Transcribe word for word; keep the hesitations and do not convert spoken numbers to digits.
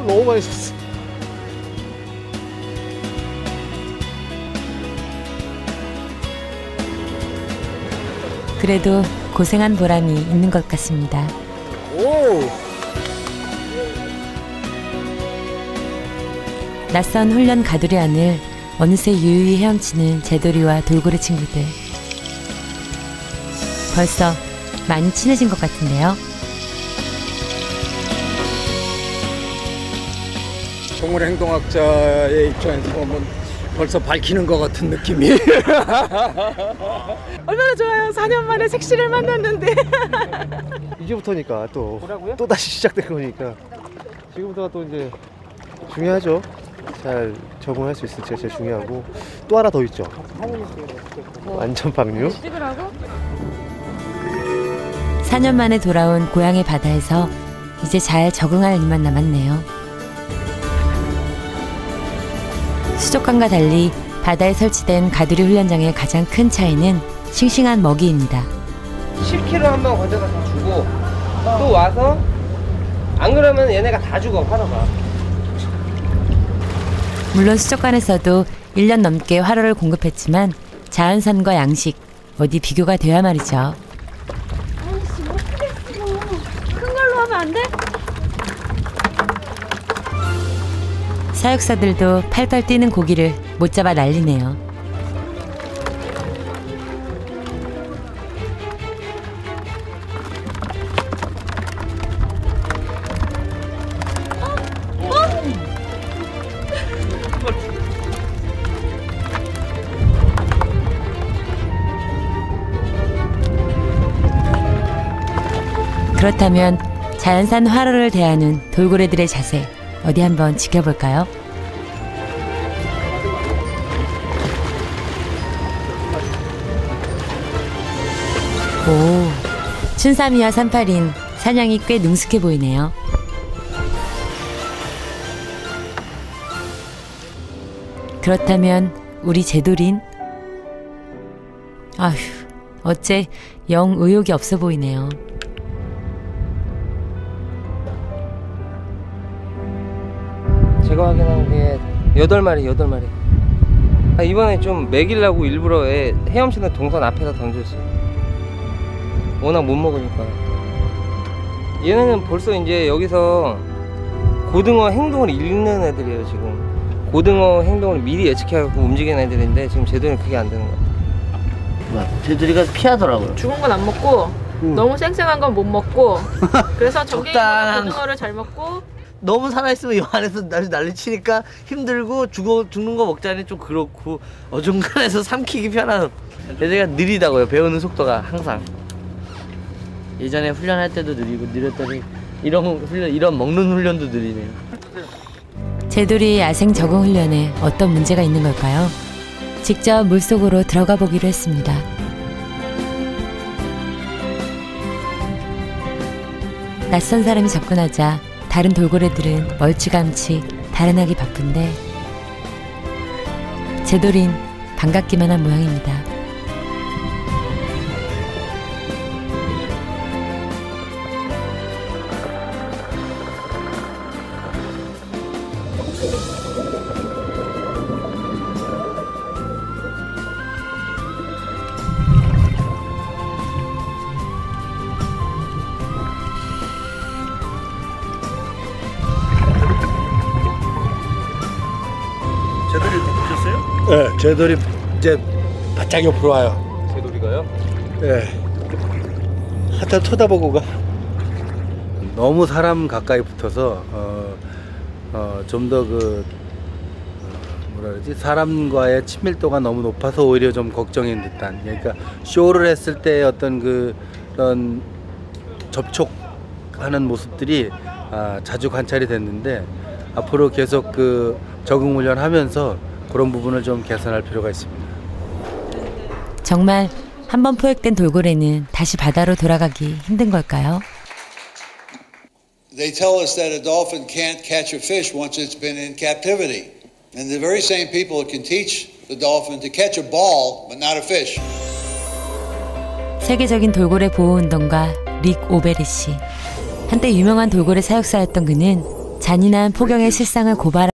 물 너무 많이 줬어. 그래도 고생한 보람이 있는 것 같습니다. 오! 낯선 훈련 가두리 안을 어느새 유유히 헤엄치는 제돌이와 돌고래 친구들. 벌써 많이 친해진 것 같은데요. 동물행동학자의 입장에서 보면 벌써 밝히는 것 같은 느낌이. 얼마나 좋아요. 사 년 만에 색시를 만났는데. 이제부터니까 또, 뭐라고요? 또 다시 시작된 거니까 지금부터가 또 이제 중요하죠. 잘 적응할 수 있을지가 제일 중요하고 또 하나 더 있죠. 완전 방류. 찍으라고? 사 년 만에 돌아온 고향의 바다에서 이제 잘 적응할 일만 남았네요. 수족관과 달리 바다에 설치된 가두리 훈련장의 가장 큰 차이는 싱싱한 먹이입니다. 십 킬로그램 한 번 건져다 주고 또 와서 안 그러면 얘네가 다 죽어 화로가. 물론 수족관에서도 일 년 넘게 화로를 공급했지만 자연산과 양식 어디 비교가 돼야 말이죠. 아이씨 못하겠어. 큰 걸로 하면 안 돼? 사육사들도 팔팔 뛰는 고기를 못 잡아 난리네요. 그렇다면 자연산 화로를 대하는 돌고래들의 자세 어디 한번 지켜볼까요? 오, 춘삼이와 삼팔인 사냥이 꽤 능숙해 보이네요. 그렇다면 우리 제돌인? 아휴, 어째 영 의욕이 없어 보이네요. 제가 확인한 게 여덟 마리, 여덟 마리. 아, 이번에 좀 먹이려고 일부러 애 헤엄치는 동선 앞에다 던졌어요. 워낙 못 먹으니까. 얘네는 벌써 이제 여기서 고등어 행동을 읽는 애들이에요, 지금. 고등어 행동을 미리 예측해갖고 움직이는 애들인데 지금 제돌이는 그게 안 되는 것 같아요. 제돌이가 피하더라고요. 죽은 건 안 먹고 음. 너무 쌩쌩한 건 못 먹고 그래서 적당한 고등어를 잘 먹고 너무 살아있으면 이 안에서 난리, 난리 치니까 힘들고 죽어, 죽는 거 먹자니 좀 그렇고 어중간해서 삼키기 편한. 얘네가 느리다고요. 배우는 속도가 항상. 예전에 훈련할 때도 느리고 느렸더니 이런 훈련, 이런 먹는 훈련도 느리네요. 제돌이의 야생 적응 훈련에 어떤 문제가 있는 걸까요? 직접 물속으로 들어가 보기로 했습니다. 낯선 사람이 접근하자 다른 돌고래들은 멀찌감치 달아나기 바쁜데 제돌인 반갑기만 한 모양입니다. 제돌이 보셨어요? 네, 제돌이 이제 바짝 옆으로 와요. 제돌이가요? 네. 하여튼 쳐다보고 가. 너무 사람 가까이 붙어서 어, 어, 좀 더 그 어, 뭐라 그러지? 사람과의 친밀도가 너무 높아서 오히려 좀 걱정인 듯한. 그러니까 쇼를 했을 때 어떤 그, 그런 접촉하는 모습들이 아, 자주 관찰이 됐는데 앞으로 계속 그 적응 훈련하면서 그런 부분을 좀 개선할 필요가 있습니다. 정말 한번 포획된 돌고래는 다시 바다로 돌아가기 힘든 걸까요? They tell us that a dolphin can't catch a fish once it's been in captivity. And the very same people can teach the dolphin to catch a ball, but not a fish. 세계적인 돌고래 보호운동가 릭 오베리 씨. 한때 유명한 돌고래 사육사였던 그는 잔인한 포경의 실상을 고발